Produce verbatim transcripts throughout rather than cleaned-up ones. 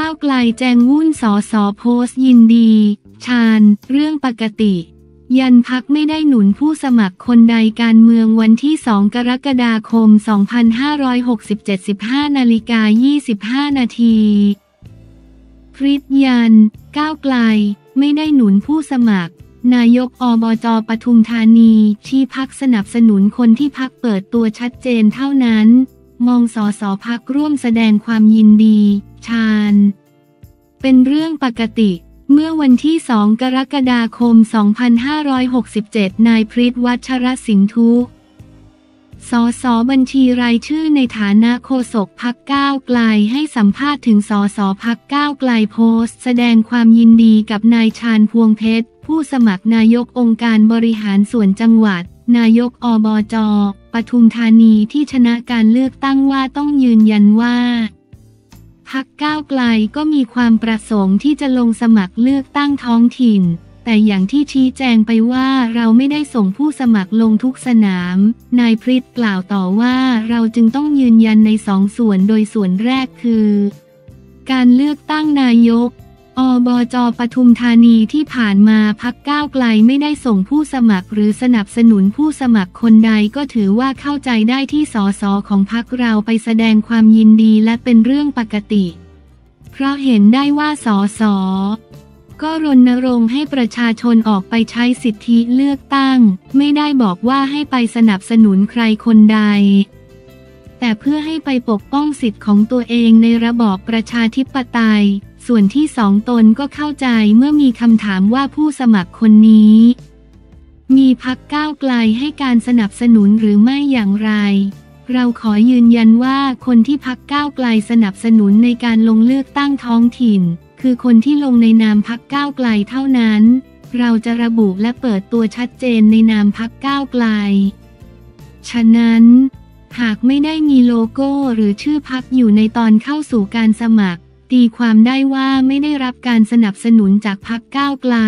าวไกลแจงวุ่นสอสอโพสต์ยินดีชาญเรื่องปกติยันพักไม่ได้หนุนผู้สมัครคนใดการเมืองวันที่สองกรกฎาคมสองพันห้าร้อยหกสิบเจ็ด สิบห้านาฬิกายี่สิบห้านาทีพริษยันก้าวไกลไม่ได้หนุนผู้สมัครนายกอบจ.ปทุมธานีชี้พรรคสนับสนุนคนที่พรรคเปิดตัวชัดเจนเท่านั้นมองสสพรรคร่วมแสดงความยินดีชาญเป็นเรื่องปกติเมื่อวันที่สองกรกฎาคมสองพันห้าร้อยหกสิบเจ็ดนายพริษวัชรสินธุสสบัญชีรายชื่อในฐานะโฆษกพรรคก้าวไกลให้สัมภาษณ์ถึงสสพรรคก้าวไกลโพสต์แสดงความยินดีกับนายชาญพวงเพชรผู้สมัครนายกองค์การบริหารส่วนจังหวัดนายกอบจ.ปทุมธานีที่ชนะการเลือกตั้งว่าต้องยืนยันว่าพรรคก้าวไกลก็มีความประสงค์ที่จะลงสมัครเลือกตั้งท้องถิ่นแต่อย่างที่ชี้แจงไปว่าเราไม่ได้ส่งผู้สมัครลงทุกสนามนายพริษกล่าวต่อว่าเราจึงต้องยืนยันในสองส่วนโดยส่วนแรกคือการเลือกตั้งนายกอบจ.ปทุมธานีที่ผ่านมาพรรคก้าวไกลไม่ได้ส่งผู้สมัครหรือสนับสนุนผู้สมัครคนใดก็ถือว่าเข้าใจได้ที่สสของพรรคเราไปแสดงความยินดีและเป็นเรื่องปกติเพราะเห็นได้ว่าสสก็รณรงค์ให้ประชาชนออกไปใช้สิทธิเลือกตั้งไม่ได้บอกว่าให้ไปสนับสนุนใครคนใดแต่เพื่อให้ไปปกป้องสิทธิของตัวเองในระบอบประชาธิปไตยส่วนที่สองตนก็เข้าใจเมื่อมีคำถามว่าผู้สมัครคนนี้มีพรรคก้าวไกลให้การสนับสนุนหรือไม่อย่างไรเราขอยืนยันว่าคนที่พรรคก้าวไกลสนับสนุนในการลงเลือกตั้งท้องถิ่นคือคนที่ลงในนามพรรคก้าวไกลเท่านั้นเราจะระบุและเปิดตัวชัดเจนในนามพรรคก้าวไกลฉะนั้นหากไม่ได้มีโลโก้หรือชื่อพรรคอยู่ในตอนเข้าสู่การสมัครตีความได้ว่าไม่ได้รับการสนับสนุนจากพรรคก้าวไกล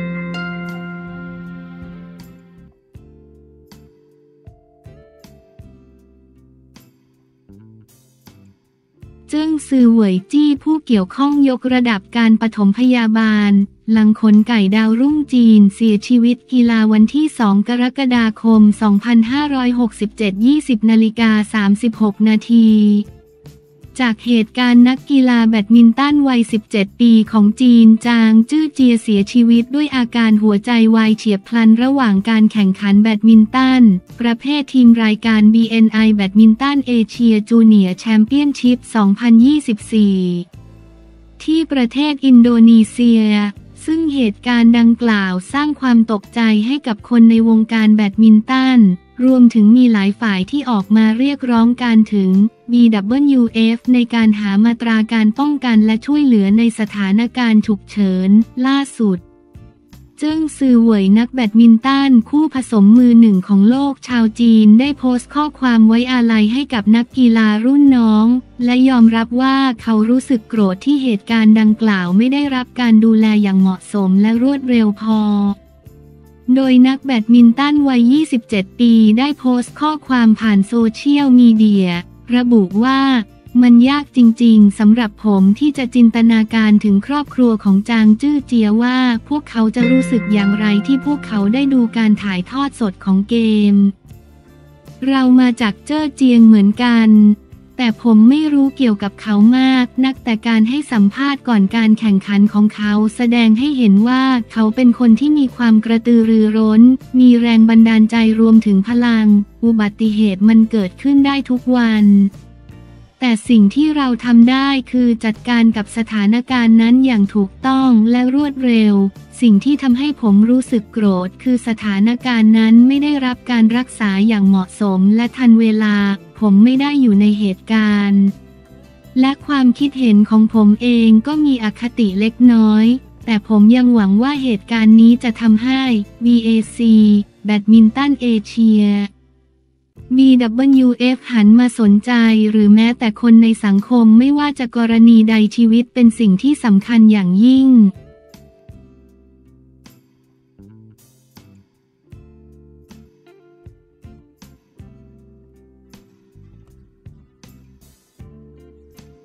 เจิ้งซือเหวยจี้ผู้เกี่ยวข้องยกระดับการปฐมพยาบาลหลังขนไก่ดาวรุ่งจีนเสียชีวิตกีฬาวันที่สองกรกฎาคมสองพันห้าร้อยหกสิบเจ็ด ยี่สิบนาฬิกาสามสิบหกนาทีจากเหตุการณ์นักกีฬาแบดมินตันวัยสิบเจ็ดปีของจีนจางจื้อเจียเสียชีวิตด้วยอาการหัวใจวายเฉียบพลันระหว่างการแข่งขันแบดมินตันประเภททีมรายการ บี เอ็น ไอ แบดมินตันเอเชียจูเนียร์แชมเปี้ยนชิพ สองพันยี่สิบสี่ ที่ประเทศอินโดนีเซียซึ่งเหตุการณ์ดังกล่าวสร้างความตกใจให้กับคนในวงการแบดมินตันรวมถึงมีหลายฝ่ายที่ออกมาเรียกร้องการถึง บี ดับเบิลยู เอฟ ในการหามาตราการป้องกันและช่วยเหลือในสถานการณ์ฉุกเฉินล่าสุดเจิ้งซือเหวยนักแบดมินตันคู่ผสมมือหนึ่งของโลกชาวจีนได้โพสต์ข้อความไว้อาลัยให้กับนักกีฬารุ่นน้องและยอมรับว่าเขารู้สึกโกรธที่เหตุการณ์ดังกล่าวไม่ได้รับการดูแลอย่างเหมาะสมและรวดเร็วพอโดยนักแบดมินตันวัย ยี่สิบเจ็ด ปีได้โพสต์ข้อความผ่านโซเชียลมีเดียระบุว่ามันยากจริงๆสำหรับผมที่จะจินตนาการถึงครอบครัวของจางจื้อเจียว่าพวกเขาจะรู้สึกอย่างไรที่พวกเขาได้ดูการถ่ายทอดสดของเกมเรามาจากเจ้อเจียงเหมือนกันแต่ผมไม่รู้เกี่ยวกับเขามากนักแต่การให้สัมภาษณ์ก่อนการแข่งขันของเขาแสดงให้เห็นว่าเขาเป็นคนที่มีความกระตือรือร้นมีแรงบันดาลใจรวมถึงพลังอุบัติเหตุมันเกิดขึ้นได้ทุกวันแต่สิ่งที่เราทำได้คือจัดการกับสถานการณ์นั้นอย่างถูกต้องและรวดเร็วสิ่งที่ทำให้ผมรู้สึกโกรธคือสถานการณ์นั้นไม่ได้รับการรักษาอย่างเหมาะสมและทันเวลาผมไม่ได้อยู่ในเหตุการณ์และความคิดเห็นของผมเองก็มีอคติเล็กน้อยแต่ผมยังหวังว่าเหตุการณ์นี้จะทำให้ บี เอ ซี แบดมินตันเอเชีย บี ดับเบิลยู เอฟ หันมาสนใจหรือแม้แต่คนในสังคมไม่ว่าจะกรณีใดชีวิตเป็นสิ่งที่สำคัญอย่างยิ่งเอา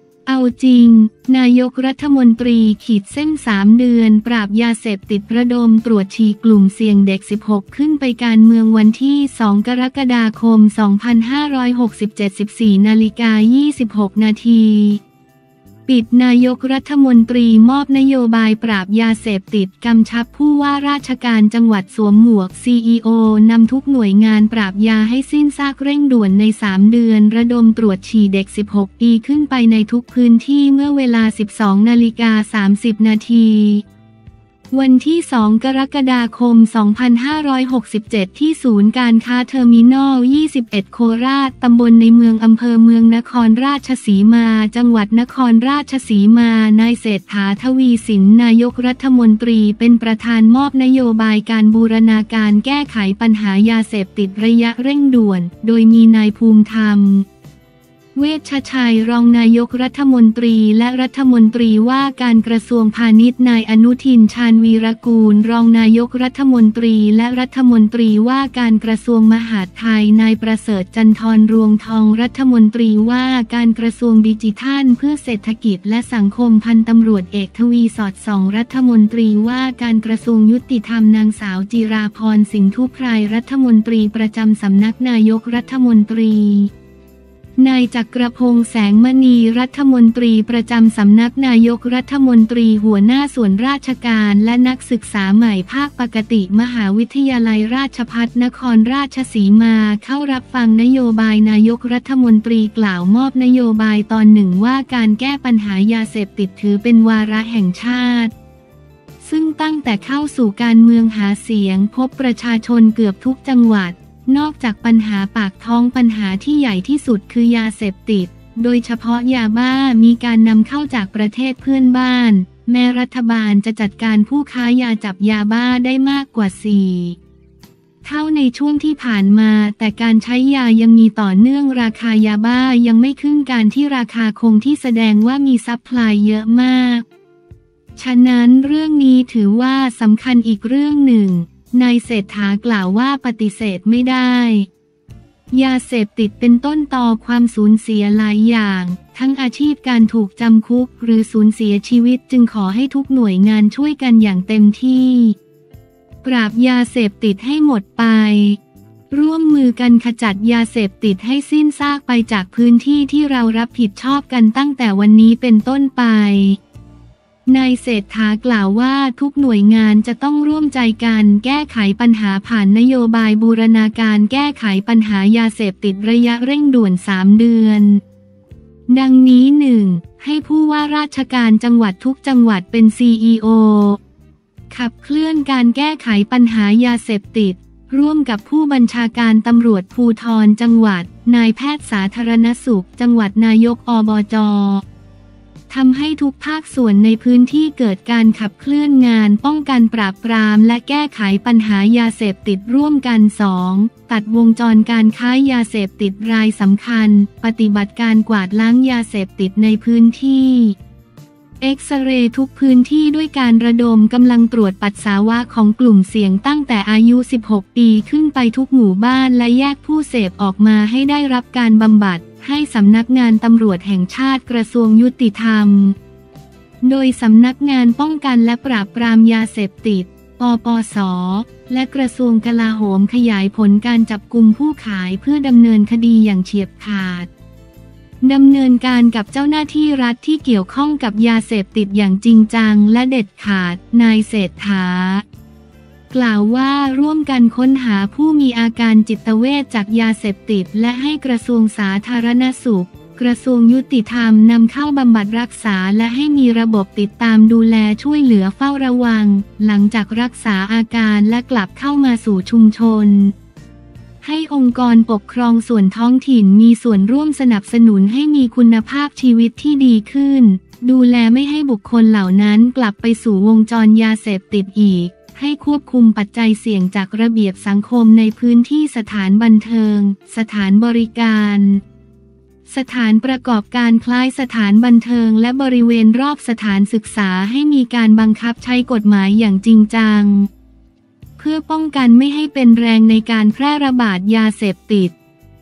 จริงนายกรัฐมนตรีขีดเส้นสามเดือนปราบยาเสพติดระดมตรวจฉี่กลุ่มเสี่ยงเด็กสิบหกขึ้นไปการเมืองวันที่สองกรกฎาคมสองพันห้าร้อยหกสิบเจ็ด สิบสี่นาฬิกายี่สิบหกนาทีปิดนายกรัฐมนตรีมอบนโยบายปราบยาเสพติดกำชับผู้ว่าราชการจังหวัดสวมหมวก ซี อี โอ นำทุกหน่วยงานปราบยาให้สิ้นซากเร่งด่วนในสามเดือนระดมตรวจฉี่เด็กสิบหกปีขึ้นไปในทุกพื้นที่เมื่อเวลา สิบสองนาฬิกาสามสิบนาทีวันที่สองกรกฎาคมสองพันห้าร้อยหกสิบเจ็ดที่ศูนย์การค้าเทอร์มินอลยี่สิบเอ็ดโคราชตำบลในเมืองอำเภอเมืองนครราชสีมาจังหวัดนครราชสีมานายเศรษฐาทวีสินนายกรัฐมนตรีเป็นประธานมอบนโยบายการบูรณาการแก้ไขปัญหายาเสพติดระยะเร่งด่วนโดยมีนายภูมิธรรมเวชชัยรองนายกรัฐมนตรีและรัฐมนตรีว่าการกระทรวงพาณิชย์นายอนุทินชาญวีรกูลรองนายกรัฐมนตรีและรัฐมนตรีว่าการกระทรวงมหาดไทยนายประเสริฐจันทรรวงทองรัฐมนตรีว่าการกระทรวงดิจิทัลเพื่อเศรษฐกิจและสังคมพันตำรวจเอกทวีสอดส่องรัฐมนตรีว่าการกระทรวงยุติธรรมนางสาวจิราพรสิงห์ทุพไพรรัฐมนตรีประจำสำนักนายกรัฐมนตรีนายจักรพงษ์แสงมณีรัฐมนตรีประจำสำนักนายกรัฐมนตรีหัวหน้าส่วนราชการและนักศึกษาใหม่ภาคปกติมหาวิทยาลัยราชภัฏนครราชสีมาเข้ารับฟังนโยบายนายกรัฐมนตรีกล่าวมอบนโยบายตอนหนึ่งว่าการแก้ปัญหายาเสพติดถือเป็นวาระแห่งชาติซึ่งตั้งแต่เข้าสู่การเมืองหาเสียงพบประชาชนเกือบทุกจังหวัดนอกจากปัญหาปากท้องปัญหาที่ใหญ่ที่สุดคือยาเสพติดโดยเฉพาะยาบ้ามีการนำเข้าจากประเทศเพื่อนบ้านแม้รัฐบาลจะจัดการผู้ค้ายาจับยาบ้าได้มากกว่าสี่เท่าในช่วงที่ผ่านมาแต่การใช้ยายังมีต่อเนื่องราคายาบ้ายังไม่ขึ้นการที่ราคาคงที่แสดงว่ามีซัพพลายเยอะมากฉะนั้นเรื่องนี้ถือว่าสำคัญอีกเรื่องหนึ่งนายเศรษฐากล่าวว่าปฏิเสธไม่ได้ยาเสพติดเป็นต้นตอความสูญเสียหลายอย่างทั้งอาชีพการถูกจำคุกหรือสูญเสียชีวิตจึงขอให้ทุกหน่วยงานช่วยกันอย่างเต็มที่ปราบยาเสพติดให้หมดไปร่วมมือกันขจัดยาเสพติดให้สิ้นซากไปจากพื้นที่ที่เรารับผิดชอบกันตั้งแต่วันนี้เป็นต้นไปนายเศรษฐากล่าวว่าทุกหน่วยงานจะต้องร่วมใจกันแก้ไขปัญหาผ่านนโยบายบูรณาการแก้ไขปัญหายาเสพติดระยะเร่งด่วนสามเดือนดังนี้ หนึ่ง ให้ผู้ว่าราชการจังหวัดทุกจังหวัดเป็น ซี อี โอ ขับเคลื่อนการแก้ไขปัญหายาเสพติดร่วมกับผู้บัญชาการตำรวจภูธรจังหวัดนายแพทย์สาธารณสุขจังหวัดนายกอบจ.ทำให้ทุกภาคส่วนในพื้นที่เกิดการขับเคลื่อนงานป้องกันปราบปรามและแก้ไขปัญหายาเสพติดร่วมกัน สอง ตัดวงจรการค้ายาเสพติดรายสำคัญปฏิบัติการกวาดล้างยาเสพติดในพื้นที่เอ็กซเรย์ทุกพื้นที่ด้วยการระดมกำลังตรวจปัสสาวะของกลุ่มเสี่ยงตั้งแต่อายุสิบหกปีขึ้นไปทุกหมู่บ้านและแยกผู้เสพออกมาให้ได้รับการบำบัดให้สำนักงานตำรวจแห่งชาติกระทรวงยุติธรรมโดยสำนักงานป้องกันและปราบปรามยาเสพติด ปปส.และกระทรวงกลาโหมขยายผลการจับกุมผู้ขายเพื่อดำเนินคดีอย่างเฉียบขาดดำเนินการกับเจ้าหน้าที่รัฐที่เกี่ยวข้องกับยาเสพติดอย่างจริงจังและเด็ดขาดนายเศรษฐากล่าวว่าร่วมกันค้นหาผู้มีอาการจิตเวชจากยาเสพติดและให้กระทรวงสาธารณสุขกระทรวงยุติธรรมนำเข้าบำบัดรักษาและให้มีระบบติดตามดูแลช่วยเหลือเฝ้าระวังหลังจากรักษาอาการและกลับเข้ามาสู่ชุมชนให้องค์กรปกครองส่วนท้องถิ่นมีส่วนร่วมสนับสนุนให้มีคุณภาพชีวิตที่ดีขึ้นดูแลไม่ให้บุคคลเหล่านั้นกลับไปสู่วงจรยาเสพติดอีกให้ควบคุมปัจจัยเสี่ยงจากระเบียบสังคมในพื้นที่สถานบันเทิงสถานบริการสถานประกอบการคล้ายสถานบันเทิงและบริเวณรอบสถานศึกษาให้มีการบังคับใช้กฎหมายอย่างจริงจังเพื่อป้องกันไม่ให้เป็นแรงในการแพร่ระบาดยาเสพติด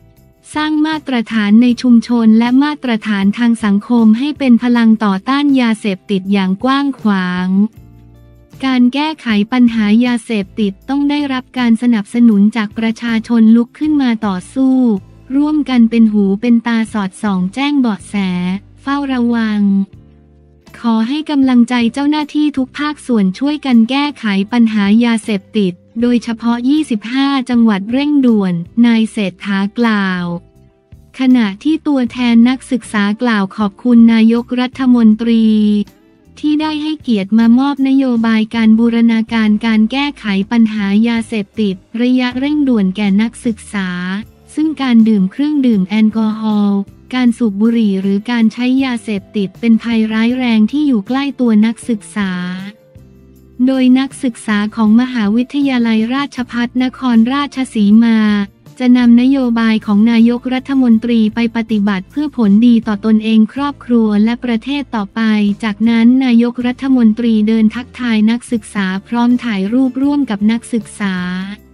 สร้างมาตรฐานในชุมชนและมาตรฐานทางสังคมให้เป็นพลังต่อต้านยาเสพติดอย่างกว้างขวางการแก้ไขปัญหายาเสพติดต้องได้รับการสนับสนุนจากประชาชนลุกขึ้นมาต่อสู้ร่วมกันเป็นหูเป็นตาสอดส่องแจ้งเบาะแสเฝ้าระวังขอให้กำลังใจเจ้าหน้าที่ทุกภาคส่วนช่วยกันแก้ไขปัญหายาเสพติดโดยเฉพาะยี่สิบห้าจังหวัดเร่งด่วนนายเศรษฐากล่าวขณะที่ตัวแทนนักศึกษากล่าวขอบคุณนายกรัฐมนตรีที่ได้ให้เกียรติมามอบนโยบายการบูรณาการการแก้ไขปัญหายาเสพติดระยะเร่งด่วนแก่นักศึกษาซึ่งการดื่มเครื่องดื่มแอลกอฮอล์การสูบบุหรี่หรือการใช้ยาเสพติดเป็นภัยร้ายแรงที่อยู่ใกล้ตัวนักศึกษาโดยนักศึกษาของมหาวิทยาลัยราชภัฏนครราชสีมาจะนำนโยบายของนายกรัฐมนตรีไปปฏิบัติเพื่อผลดีต่อตนเองครอบครัวและประเทศต่อไปจากนั้นนายกรัฐมนตรีเดินทักทายนักศึกษาพร้อมถ่ายรูปร่วมกับนักศึกษา